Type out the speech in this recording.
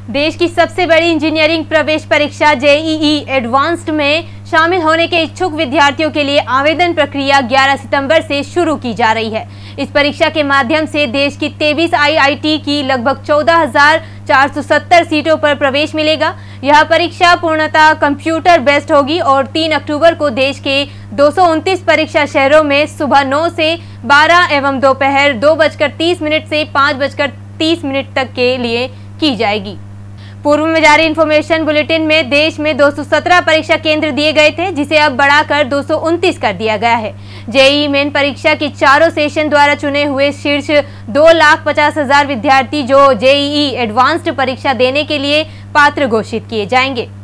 देश की सबसे बड़ी इंजीनियरिंग प्रवेश परीक्षा जेईई एडवांस्ड में शामिल होने के इच्छुक विद्यार्थियों के लिए आवेदन प्रक्रिया 11 सितंबर से शुरू की जा रही है। इस परीक्षा के माध्यम से देश की 23 आईआईटी की लगभग 14,470 सीटों पर प्रवेश मिलेगा। यह परीक्षा पूर्णतः कंप्यूटर बेस्ड होगी और 3 अक्टूबर को देश के 229 परीक्षा शहरों में सुबह 9 से 12 एवं दोपहर 2:30 से 5:30 तक के लिए की जाएगी। पूर्व में जारी इंफॉर्मेशन बुलेटिन में देश में 217 परीक्षा केंद्र दिए गए थे, जिसे अब बढ़ाकर 229 कर दिया गया है। जेईई मेन परीक्षा के चारों सेशन द्वारा चुने हुए शीर्ष 2,50,000 विद्यार्थी जो जेईई एडवांस्ड परीक्षा देने के लिए पात्र घोषित किए जाएंगे।